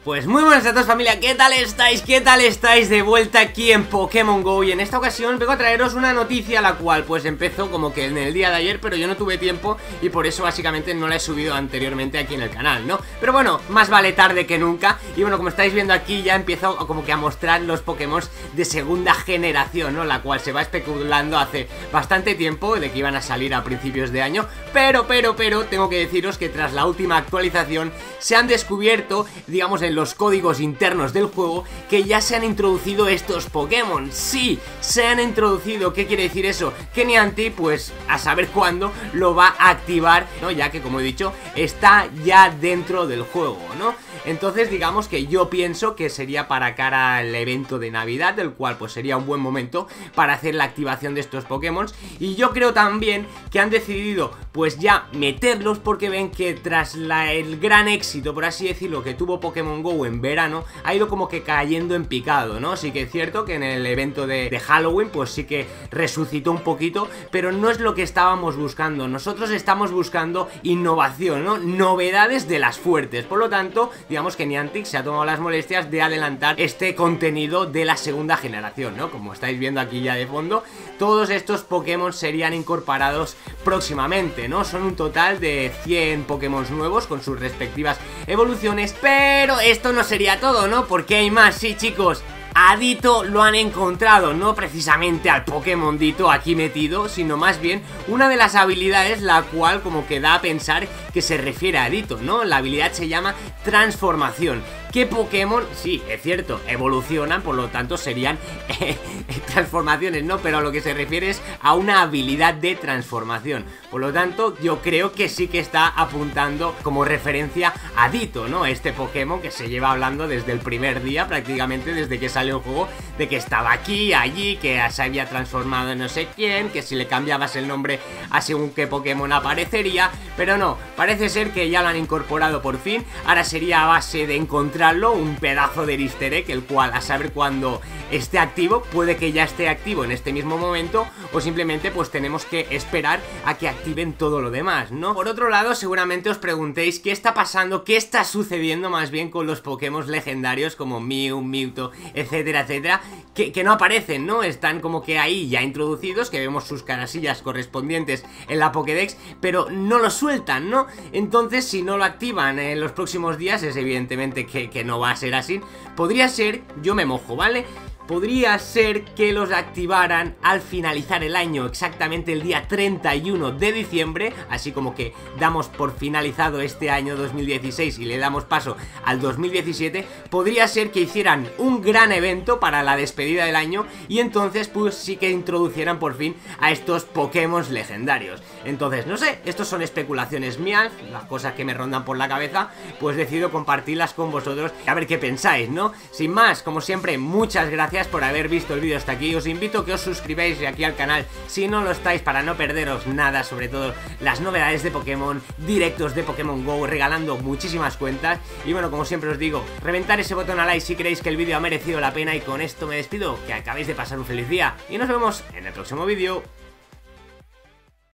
Pues muy buenas a todos, familia, ¿qué tal estáis? ¿Qué tal estáis? De vuelta aquí en Pokémon GO. Y en esta ocasión vengo a traeros una noticia, la cual pues empezó como que en el día de ayer, pero yo no tuve tiempo y por eso básicamente no la he subido anteriormente aquí en el canal, ¿no? Pero bueno, más vale tarde que nunca. Y bueno, como estáis viendo aquí, ya empiezo como que a mostrar los Pokémon de segunda generación, ¿no? La cual se va especulando hace bastante tiempo de que iban a salir a principios de año. Pero tengo que deciros que tras la última actualización se han descubierto, digamos, en los códigos internos del juego, que ya se han introducido estos Pokémon. Sí, se han introducido. ¿Qué quiere decir eso? Que Niantic, pues a saber cuándo lo va a activar, ¿no? Ya que, como he dicho, está ya dentro del juego, ¿no? Entonces digamos que yo pienso que sería para cara al evento de Navidad, del cual pues sería un buen momento para hacer la activación de estos Pokémon. Y yo creo también que han decidido pues ya meterlos porque ven que tras el gran éxito, por así decirlo, que tuvo Pokémon GO en verano, ha ido como que cayendo en picado, ¿no? Sí que es cierto que en el evento de Halloween pues sí que resucitó un poquito, pero no es lo que estábamos buscando. Nosotros estamos buscando innovación, ¿no? Novedades de las fuertes. Por lo tanto, digamos que Niantic se ha tomado las molestias de adelantar este contenido de la segunda generación, ¿no? Como estáis viendo aquí ya de fondo, todos estos Pokémon serían incorporados próximamente, ¿no? Son un total de 100 Pokémon nuevos con sus respectivas evoluciones, pero esto no sería todo, ¿no? Porque hay más, sí, chicos. A Ditto lo han encontrado, no precisamente al Pokémon Ditto aquí metido, sino más bien una de las habilidades la cual como que da a pensar que se refiere a Ditto, ¿no? La habilidad se llama Transformación. ¿Qué Pokémon? Sí, es cierto, evolucionan, por lo tanto serían transformaciones, ¿no? Pero a lo que se refiere es a una habilidad de transformación. Por lo tanto, yo creo que sí que está apuntando como referencia a Ditto, ¿no? Este Pokémon que se lleva hablando desde el primer día, prácticamente desde que salió el juego, de que estaba aquí, allí, que se había transformado en no sé quién, que si le cambiabas el nombre a según qué Pokémon aparecería, pero no, parece ser que ya lo han incorporado por fin. Ahora sería a base de encontrarlo, un pedazo de easter egg, el cual a saber cuándo esté activo, puede que ya esté activo en este mismo momento, o simplemente pues tenemos que esperar a que activen todo lo demás, ¿no? Por otro lado, seguramente os preguntéis qué está pasando, qué está sucediendo más bien con los Pokémon legendarios como Mew, Mewtwo, etcétera, etcétera, que no aparecen, ¿no? Están como que ahí ya introducidos, que vemos sus carasillas correspondientes en la Pokédex, pero no lo sueltan, ¿no? Entonces, si no lo activan en los próximos días, es evidentemente que no va a ser así. Podría ser, yo me mojo, ¿vale? Podría ser que los activaran al finalizar el año, exactamente el día 31 de diciembre, así como que damos por finalizado este año 2016 y le damos paso al 2017. Podría ser que hicieran un gran evento para la despedida del año y entonces pues sí que introducieran por fin a estos Pokémon legendarios. Entonces, no sé, estos son especulaciones mías, las cosas que me rondan por la cabeza, pues decido compartirlas con vosotros a ver qué pensáis, ¿no? Sin más, como siempre, muchas gracias por haber visto el vídeo hasta aquí. Os invito a que os suscribáis aquí al canal si no lo estáis, para no perderos nada, sobre todo las novedades de Pokémon, directos de Pokémon GO, regalando muchísimas cuentas. Y bueno, como siempre os digo, reventar ese botón a like si creéis que el vídeo ha merecido la pena. Y con esto me despido, que acabéis de pasar un feliz día y nos vemos en el próximo vídeo.